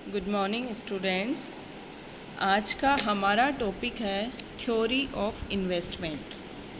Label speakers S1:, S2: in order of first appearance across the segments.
S1: Good morning students. आज का हमारा टॉपिक है थ्योरी ऑफ इन्वेस्टमेंट।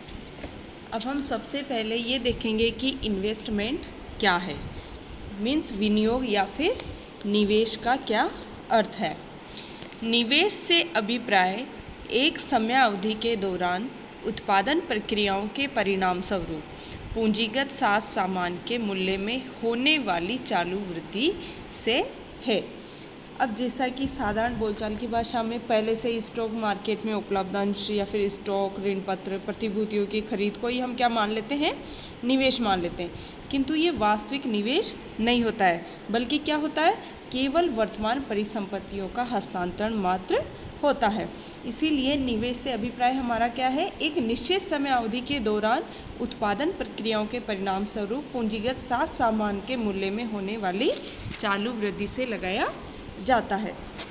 S1: अब हम सबसे पहले ये देखेंगे कि इन्वेस्टमेंट क्या है, मीन्स विनियोग या फिर निवेश का क्या अर्थ है। निवेश से अभिप्राय एक समयावधि के दौरान उत्पादन प्रक्रियाओं के परिणाम स्वरूप पूंजीगत साज सामान के मूल्य में होने वाली चालू वृद्धि से है। अब जैसा कि साधारण बोलचाल की भाषा में पहले से ही स्टॉक मार्केट में उपलब्ध अंश या फिर स्टॉक, ऋण पत्र, प्रतिभूतियों की खरीद को ही हम क्या मान लेते हैं, निवेश मान लेते हैं। किंतु ये वास्तविक निवेश नहीं होता है, बल्कि क्या होता है, केवल वर्तमान परिसंपत्तियों का हस्तांतरण मात्र होता है। इसीलिए निवेश से अभिप्राय हमारा क्या है, एक निश्चित समय अवधि के दौरान उत्पादन प्रक्रियाओं के परिणाम स्वरूप पूंजीगत साज सामान के मूल्य में होने वाली चालू वृद्धि से लगाया जाता है।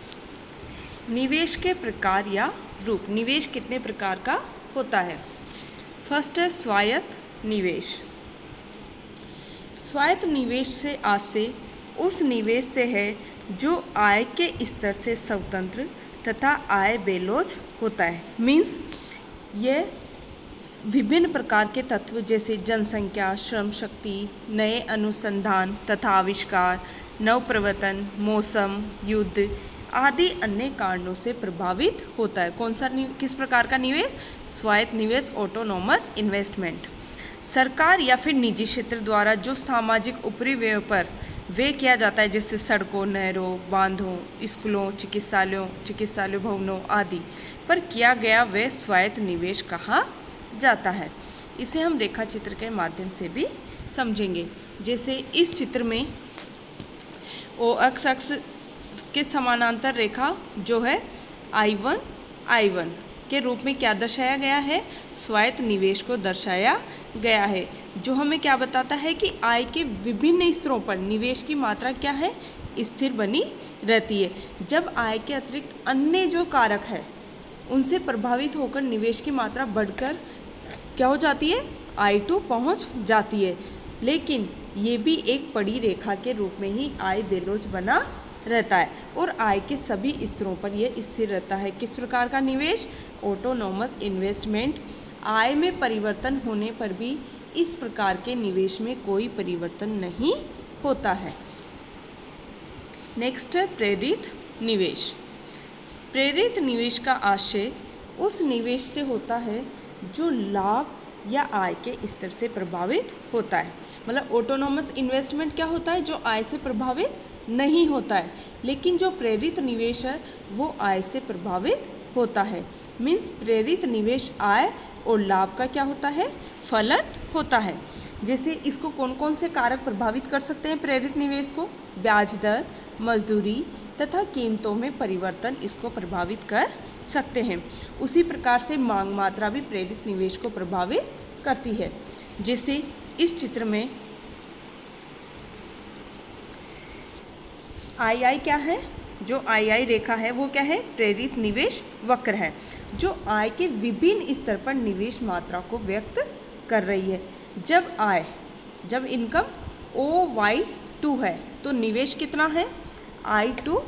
S1: निवेश के प्रकार या रूप। निवेश कितने प्रकार का होता है। फर्स्ट है स्वायत्त निवेश। स्वायत्त निवेश से आशय उस निवेश से है जो आय के स्तर से स्वतंत्र तथा आय बेलोज होता है। मीन्स ये विभिन्न प्रकार के तत्व जैसे जनसंख्या, श्रम शक्ति, नए अनुसंधान तथा आविष्कार, नवप्रवर्तन, मौसम, युद्ध आदि अन्य कारणों से प्रभावित होता है। कौन सा किस प्रकार का निवेश, स्वायत्त निवेश, ऑटोनोमस इन्वेस्टमेंट। सरकार या फिर निजी क्षेत्र द्वारा जो सामाजिक ऊपरी व्यय पर व्यय किया जाता है, जैसे सड़कों, नहरों, बांधों, स्कूलों, चिकित्सालयों भवनों आदि पर किया गया व्यय स्वायत्त निवेश कहा जाता है। इसे हम रेखा चित्र के माध्यम से भी समझेंगे। जैसे इस चित्र में ओ अक्ष के समानांतर रेखा जो है I1 के रूप में क्या दर्शाया गया है, स्वायत्त निवेश को दर्शाया गया है, जो हमें क्या बताता है कि आय के विभिन्न स्तरों पर निवेश की मात्रा क्या है, स्थिर बनी रहती है। जब आय के अतिरिक्त अन्य जो कारक है उनसे प्रभावित होकर निवेश की मात्रा बढ़कर क्या हो जाती है, I2 पहुंच जाती है। लेकिन ये भी एक पड़ी रेखा के रूप में ही आय बेलोज बना रहता है और आय के सभी स्तरों पर यह स्थिर रहता है। किस प्रकार का निवेश, ऑटोनोमस इन्वेस्टमेंट। आय में परिवर्तन होने पर भी इस प्रकार के निवेश में कोई परिवर्तन नहीं होता है। नेक्स्ट है प्रेरित निवेश। प्रेरित निवेश का आशय उस निवेश से होता है जो लाभ या आय के स्तर से प्रभावित होता है। मतलब ऑटोनोमस इन्वेस्टमेंट क्या होता है, जो आय से प्रभावित नहीं होता है, लेकिन जो प्रेरित निवेश है वो आय से प्रभावित होता है। मीन्स प्रेरित निवेश आय और लाभ का क्या होता है, फलन होता है। जैसे इसको कौन कौन से कारक प्रभावित कर सकते हैं प्रेरित निवेश को, ब्याज दर, मजदूरी तथा कीमतों में परिवर्तन इसको प्रभावित कर सकते हैं। उसी प्रकार से मांग मात्रा भी प्रेरित निवेश को प्रभावित करती है। जैसे इस चित्र में II क्या है, जो II रेखा है वो क्या है, प्रेरित निवेश वक्र है, जो आय के विभिन्न स्तर पर निवेश मात्रा को व्यक्त कर रही है। जब इनकम OY2 है तो निवेश कितना है, I2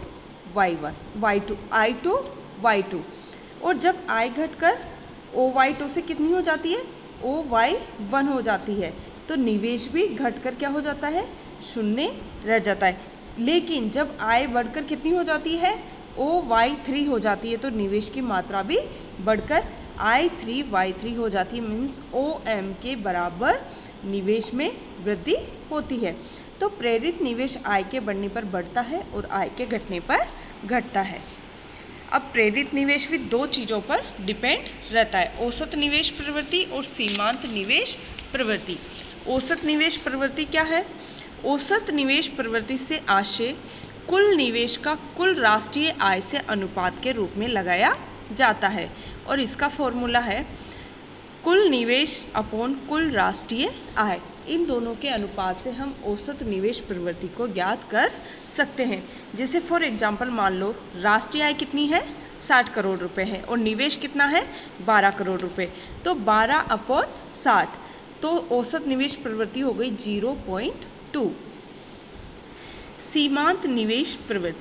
S1: Y2, और जब आय घटकर OY2 से कितनी हो जाती है, OY1 हो जाती है, तो निवेश भी घटकर क्या हो जाता है, शून्य रह जाता है। लेकिन जब आय बढ़कर कितनी हो जाती है, OY3 हो जाती है, तो निवेश की मात्रा भी बढ़कर I3Y3 हो जाती है। मीन्स OM के बराबर निवेश में वृद्धि होती है। तो प्रेरित निवेश आय के बढ़ने पर बढ़ता है और आय के घटने पर घटता है। अब प्रेरित निवेश भी दो चीज़ों पर डिपेंड रहता है, औसत निवेश प्रवृत्ति और सीमांत निवेश प्रवृत्ति। औसत निवेश प्रवृत्ति क्या है, औसत निवेश प्रवृत्ति से आशय कुल निवेश का कुल राष्ट्रीय आय से अनुपात के रूप में लगाया जाता है, और इसका फॉर्मूला है कुल निवेश अपॉन कुल राष्ट्रीय आय। इन दोनों के अनुपात से हम औसत निवेश प्रवृत्ति को ज्ञात कर सकते हैं। जैसे फॉर एग्जांपल मान लो राष्ट्रीय आय कितनी है, 60 करोड़ रुपए है, और निवेश कितना है, 12 करोड़ रुपए, तो 12/60, तो औसत निवेश प्रवृत्ति हो गई 0.2। सीमांत निवेश प्रवृत्ति।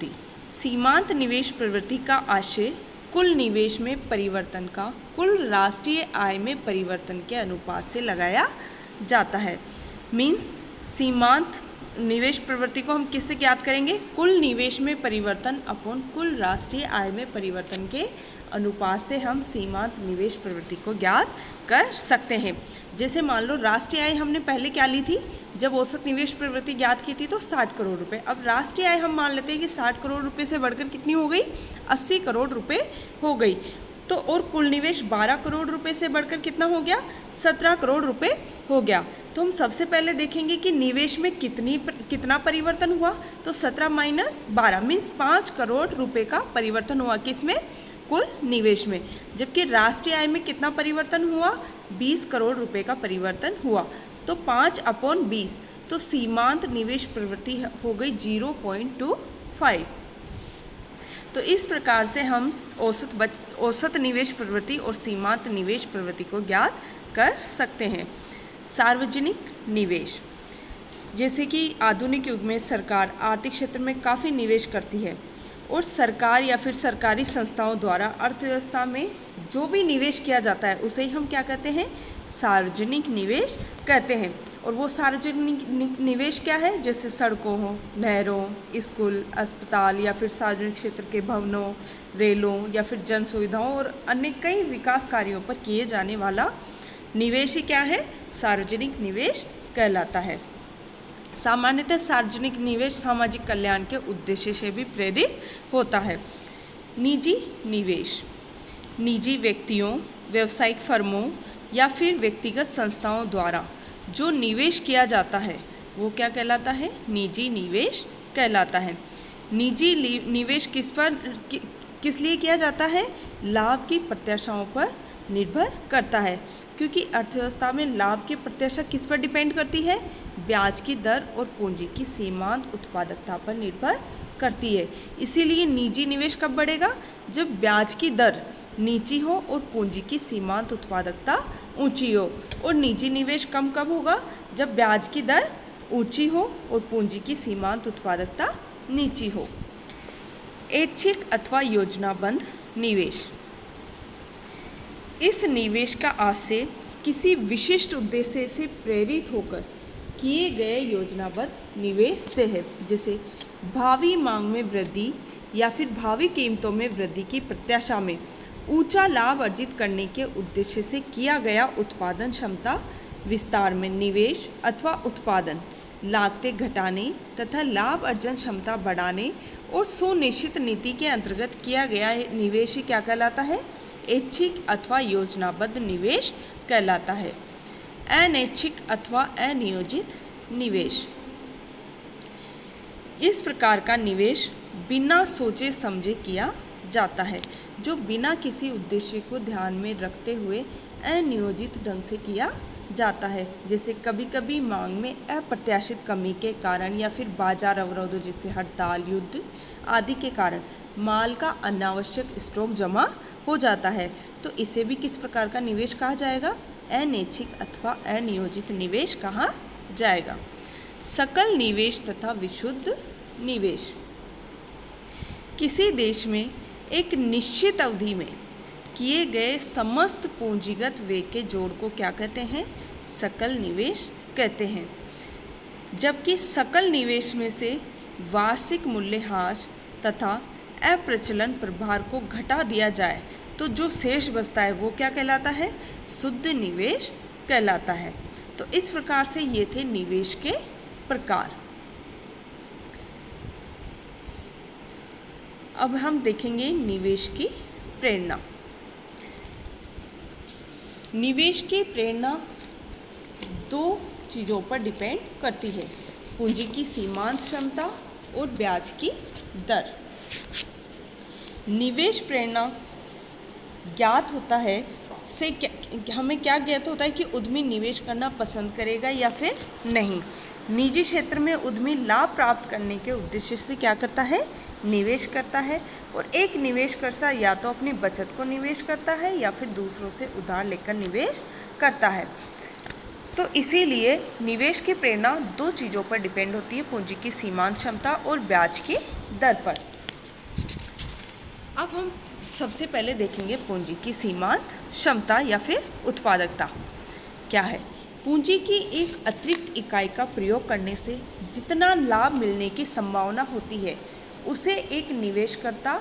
S1: सीमांत निवेश प्रवृत्ति का आशय कुल निवेश में परिवर्तन का कुल राष्ट्रीय आय में परिवर्तन के अनुपात से लगाया जाता है। मीन्स सीमांत निवेश प्रवृत्ति को हम किससे ज्ञात करेंगे? कुल निवेश में परिवर्तन अपॉन कुल राष्ट्रीय आय में परिवर्तन के अनुपात से हम सीमांत निवेश प्रवृत्ति को ज्ञात कर सकते हैं। जैसे मान लो राष्ट्रीय आय हमने पहले क्या ली थी, जब औसत निवेश प्रवृत्ति ज्ञात की थी तो 60 करोड़ रुपए। अब राष्ट्रीय आय हम मान लेते हैं कि 60 करोड़ रुपए से बढ़कर कितनी हो गई? 80 करोड़ रुपए हो गई। तो और कुल निवेश 12 करोड़ रुपए से बढ़कर कितना हो गया? 17 करोड़ रुपए हो गया। तो हम सबसे पहले देखेंगे कि निवेश में कितना परिवर्तन हुआ। तो 17 माइनस 12 मीन्स 5 करोड़ रुपए का परिवर्तन हुआ किसमें? कुल निवेश में। जबकि राष्ट्रीय आय में कितना परिवर्तन हुआ? 20 करोड़ रुपए का परिवर्तन हुआ। तो 5/20 तो सीमांत निवेश प्रवृत्ति हो गई 0.25। तो इस प्रकार से हम औसत निवेश प्रवृत्ति और सीमांत निवेश प्रवृत्ति को ज्ञात कर सकते हैं। सार्वजनिक निवेश, जैसे कि आधुनिक युग में सरकार आर्थिक क्षेत्र में काफ़ी निवेश करती है और सरकार या फिर सरकारी संस्थाओं द्वारा अर्थव्यवस्था में जो भी निवेश किया जाता है उसे ही हम क्या कहते हैं? सार्वजनिक निवेश कहते हैं। और वो सार्वजनिक निवेश क्या है? जैसे सड़कों हो, नहरों, स्कूल, अस्पताल या फिर सार्वजनिक क्षेत्र के भवनों, रेलों या फिर जन सुविधाओं और अन्य कई विकास कार्यों पर किए जाने वाला निवेश ही क्या है? सार्वजनिक निवेश कहलाता है। सामान्यतः सार्वजनिक निवेश सामाजिक कल्याण के उद्देश्य से भी प्रेरित होता है। निजी निवेश, निजी व्यक्तियों, व्यावसायिक फर्मों या फिर व्यक्तिगत संस्थाओं द्वारा जो निवेश किया जाता है वो क्या कहलाता है? निजी निवेश कहलाता है। निजी निवेश किस लिए किया जाता है? लाभ की प्रत्याशाओं पर निर्भर करता है, क्योंकि अर्थव्यवस्था में लाभ की प्रत्याशा किस पर डिपेंड करती है? ब्याज की दर और पूंजी की सीमांत उत्पादकता पर निर्भर करती है। इसीलिए निजी निवेश कब बढ़ेगा? जब ब्याज की दर नीची हो और पूंजी की सीमांत उत्पादकता ऊंची हो। और निजी निवेश कम कब होगा? जब ब्याज की दर ऊंची हो और पूंजी की सीमांत उत्पादकता नीची हो। ऐच्छिक अथवा योजनाबद्ध निवेश, इस निवेश का आशय किसी विशिष्ट उद्देश्य से प्रेरित होकर किए गए योजनाबद्ध निवेश से है। जैसे भावी मांग में वृद्धि या फिर भावी कीमतों में वृद्धि की प्रत्याशा में ऊंचा लाभ अर्जित करने के उद्देश्य से किया गया उत्पादन क्षमता विस्तार में निवेश अथवा उत्पादन लागतें घटाने तथा लाभ अर्जन क्षमता बढ़ाने और सुनिश्चित नीति के अंतर्गत किया गया निवेश ही क्या कहलाता है? ऐच्छिक अथवा योजनाबद्ध निवेश कहलाता है। अनैच्छिक अथवा अनियोजित निवेश, इस प्रकार का निवेश बिना सोचे समझे किया जाता है, जो बिना किसी उद्देश्य को ध्यान में रखते हुए अनियोजित ढंग से किया जाता है। जैसे कभी कभी मांग में अप्रत्याशित कमी के कारण या फिर बाजार अवरोधों जैसे हड़ताल, युद्ध आदि के कारण माल का अनावश्यक स्टॉक जमा हो जाता है, तो इसे भी किस प्रकार का निवेश कहा जाएगा? अनैच्छिक अथवा अनियोजित निवेश कहा जाएगा। सकल निवेश तथा विशुद्ध निवेश, किसी देश में एक निश्चित अवधि में किए गए समस्त पूंजीगत व्यय के जोड़ को क्या कहते हैं? सकल निवेश कहते हैं। जबकि सकल निवेश में से वार्षिक मूल्यह्रास तथा अप्रचलन प्रभार को घटा दिया जाए तो जो शेष बचता है वो क्या कहलाता है? शुद्ध निवेश कहलाता है। तो इस प्रकार से ये थे निवेश के प्रकार। अब हम देखेंगे निवेश की प्रेरणा। निवेश की प्रेरणा दो चीज़ों पर डिपेंड करती है, पूंजी की सीमांत क्षमता और ब्याज की दर। निवेश प्रेरणा ज्ञात होता है से हमें क्या ज्ञात होता है कि उद्यमी निवेश करना पसंद करेगा या फिर नहीं। निजी क्षेत्र में उद्यमी लाभ प्राप्त करने के उद्देश्य से क्या करता है? निवेश करता है। और एक निवेशकर्ता या तो अपनी बचत को निवेश करता है या फिर दूसरों से उधार लेकर निवेश करता है। तो इसीलिए निवेश की प्रेरणा दो चीज़ों पर डिपेंड होती है, पूंजी की सीमांत क्षमता और ब्याज की दर पर। अब हम सबसे पहले देखेंगे पूंजी की सीमांत क्षमता या फिर उत्पादकता क्या है। पूंजी की एक अतिरिक्त इकाई का प्रयोग करने से जितना लाभ मिलने की संभावना होती है उसे एक निवेशकर्ता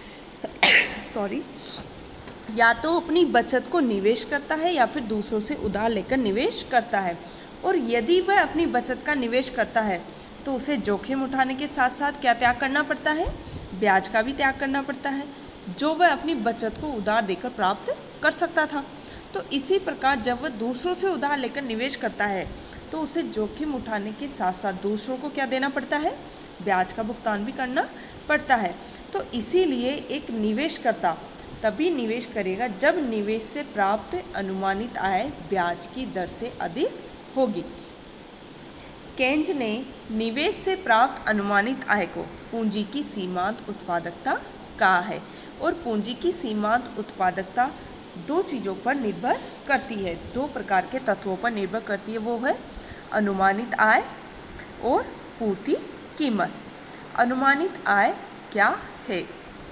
S1: या तो अपनी बचत को निवेश करता है या फिर दूसरों से उधार लेकर निवेश करता है। और यदि वह अपनी बचत का निवेश करता है तो उसे जोखिम उठाने के साथ साथ क्या त्याग करना पड़ता है, ब्याज का भी त्याग करना पड़ता है, जो वह अपनी बचत को उधार देकर प्राप्त कर सकता था। तो इसी प्रकार जब वह दूसरों से उधार लेकर निवेश करता है तो उसे जोखिम उठाने के साथ साथ दूसरों को क्या देना पड़ता है, ब्याज का भुगतान भी करना पड़ता है। तो इसीलिए एक निवेशकर्ता तभी निवेश करेगा जब निवेश से प्राप्त अनुमानित आय ब्याज की दर से अधिक होगी। केन्ज ने निवेश से प्राप्त अनुमानित आय को पूंजी की सीमांत उत्पादकता कहा है। और पूंजी की सीमांत उत्पादकता दो चीज़ों पर निर्भर करती है, दो प्रकार के तत्वों पर निर्भर करती है, वो है अनुमानित आय और पूर्ति कीमत। अनुमानित आय क्या है?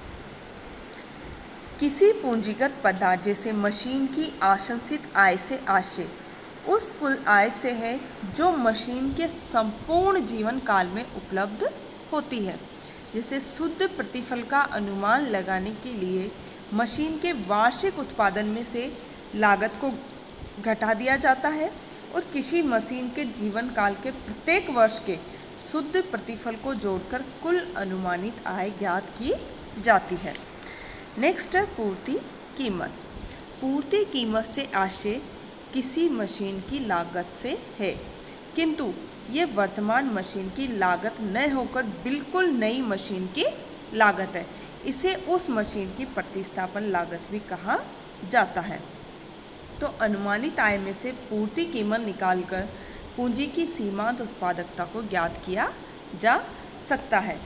S1: किसी पूंजीगत पदार्थ जैसे मशीन की आशंसित आय से आशय उस कुल आय से है जो मशीन के संपूर्ण जीवन काल में उपलब्ध होती है। जैसे शुद्ध प्रतिफल का अनुमान लगाने के लिए मशीन के वार्षिक उत्पादन में से लागत को घटा दिया जाता है और किसी मशीन के जीवन काल के प्रत्येक वर्ष के शुद्ध प्रतिफल को जोड़कर कुल अनुमानित आय ज्ञात की जाती है। नेक्स्ट है पूर्ति कीमत। पूर्ति कीमत से आशय किसी मशीन की लागत से है, किंतु ये वर्तमान मशीन की लागत न होकर बिल्कुल नई मशीन की लागत है। इसे उस मशीन की प्रतिस्थापन लागत भी कहा जाता है। तो अनुमानित आय में से पूर्ति कीमत निकालकर पूंजी की सीमांत उत्पादकता को ज्ञात किया जा सकता है।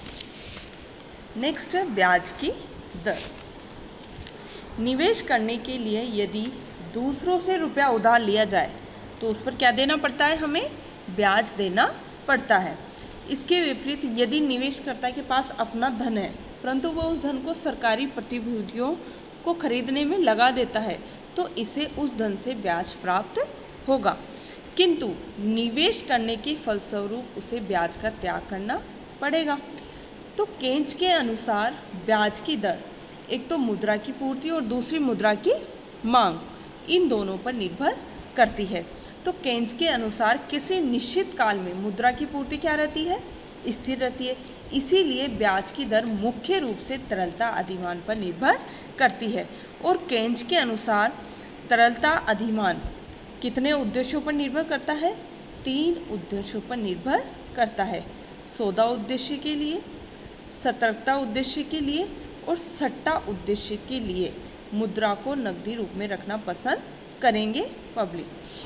S1: नेक्स्ट है ब्याज की दर। निवेश करने के लिए यदि दूसरों से रुपया उधार लिया जाए तो उस पर क्या देना पड़ता है, हमें ब्याज देना पड़ता है। इसके विपरीत यदि निवेशकर्ता के पास अपना धन है परंतु वह उस धन को सरकारी प्रतिभूतियों को खरीदने में लगा देता है तो इसे उस धन से ब्याज प्राप्त होगा, किंतु निवेश करने के फलस्वरूप उसे ब्याज का त्याग करना पड़ेगा। तो केन्ज के अनुसार ब्याज की दर एक तो मुद्रा की पूर्ति और दूसरी मुद्रा की मांग, इन दोनों पर निर्भर करती है। तो केन्ज के अनुसार किसी निश्चित काल में मुद्रा की पूर्ति क्या रहती है, स्थिर रहती है। इसीलिए ब्याज की दर मुख्य रूप से तरलता अधिमान पर निर्भर करती है। और केन्ज के अनुसार तरलता अधिमान कितने उद्देश्यों पर निर्भर करता है, 3 उद्देश्यों पर निर्भर करता है। सौदा उद्देश्य के लिए, सतर्कता उद्देश्य के लिए और सट्टा उद्देश्य के लिए मुद्रा को नकदी रूप में रखना पसंद करेंगे पब्लिक।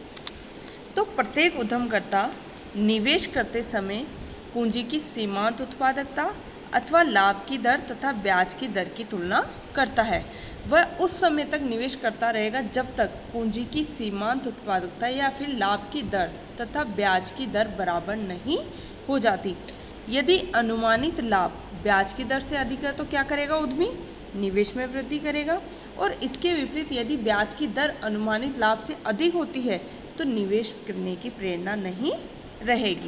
S1: तो प्रत्येक उद्यमकर्ता निवेश करते समय पूंजी की सीमांत उत्पादकता अथवा लाभ की दर तथा ब्याज की दर की तुलना करता है। वह उस समय तक निवेश करता रहेगा जब तक पूंजी की सीमांत उत्पादकता या फिर लाभ की दर तथा ब्याज की दर बराबर नहीं हो जाती। यदि अनुमानित लाभ ब्याज की दर से अधिक है तो क्या करेगा उद्यमी, निवेश में वृद्धि करेगा। और इसके विपरीत यदि ब्याज की दर अनुमानित लाभ से अधिक होती है तो निवेश करने की प्रेरणा नहीं रहेगी।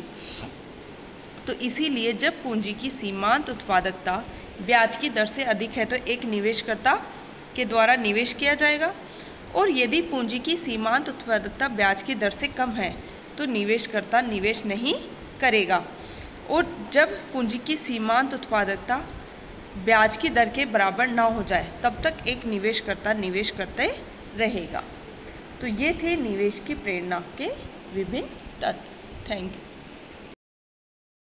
S1: तो इसीलिए जब पूंजी की सीमांत उत्पादकता ब्याज की दर से अधिक है तो एक निवेशकर्ता के द्वारा निवेश किया जाएगा, और यदि पूंजी की सीमांत उत्पादकता ब्याज की दर से कम है तो निवेशकर्ता निवेश नहीं करेगा। और जब पूंजी की सीमांत उत्पादकता ब्याज की दर के बराबर ना हो जाए तब तक एक निवेशकर्ता निवेश करते रहेगा। तो ये थे निवेश की प्रेरणा के विभिन्न तत्व। Thank you.